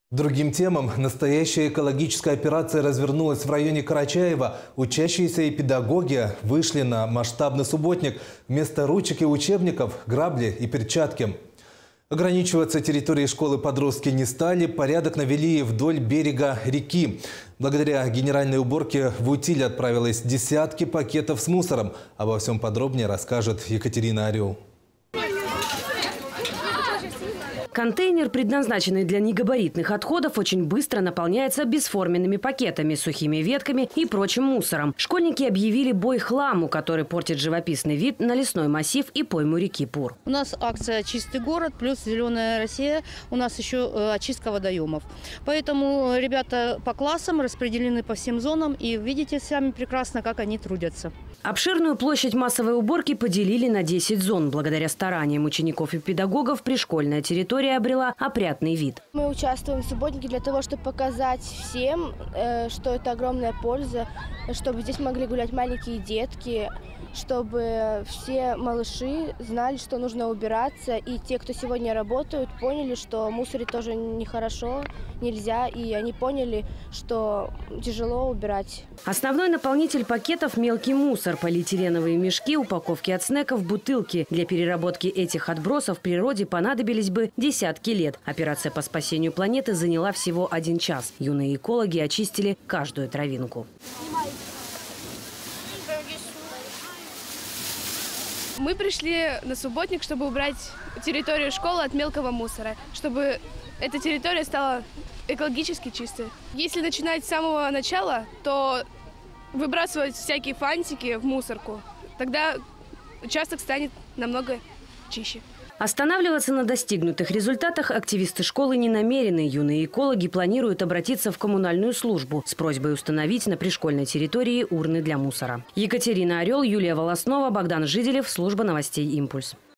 Другим темам. Настоящая экологическая операция развернулась в районе Карачаева. Учащиеся и педагоги вышли на масштабный субботник. Вместо ручек и учебников – грабли и перчатки. Ограничиваться территорией школы подростки не стали. Порядок навели вдоль берега реки. Благодаря генеральной уборке в утиль отправилось десятки пакетов с мусором. Обо всем подробнее расскажет Екатерина Орел. Контейнер, предназначенный для негабаритных отходов, очень быстро наполняется бесформенными пакетами, сухими ветками и прочим мусором. Школьники объявили бой хламу, который портит живописный вид на лесной массив и пойму реки Пур. У нас акция «Чистый город» плюс «Зеленая Россия». У нас еще очистка водоемов. Поэтому ребята по классам распределены по всем зонам. И видите сами прекрасно, как они трудятся. Обширную площадь массовой уборки поделили на 10 зон. Благодаря стараниям учеников и педагогов пришкольная территория обрела опрятный вид. Мы участвуем в субботнике для того, чтобы показать всем, что это огромная польза, чтобы здесь могли гулять маленькие детки, чтобы все малыши знали, что нужно убираться. И те, кто сегодня работают, поняли, что мусорить тоже нехорошо, нельзя. И они поняли, что тяжело убирать. Основной наполнитель пакетов – мелкий мусор, полиэтиленовые мешки, упаковки от снеков, бутылки. Для переработки этих отбросов в природе понадобились бы десятки лет. Операция по спасению планеты заняла всего 1 час. Юные экологи очистили каждую травинку. Мы пришли на субботник, чтобы убрать территорию школы от мелкого мусора, чтобы эта территория стала экологически чистой. Если начинать с самого начала, то выбрасывать всякие фантики в мусорку, тогда участок станет намного чище. Останавливаться на достигнутых результатах активисты школы не намерены. Юные экологи планируют обратиться в коммунальную службу с просьбой установить на пришкольной территории урны для мусора. Екатерина Орел, Юлия Волоснова, Богдан Жиделев, служба новостей «Импульс».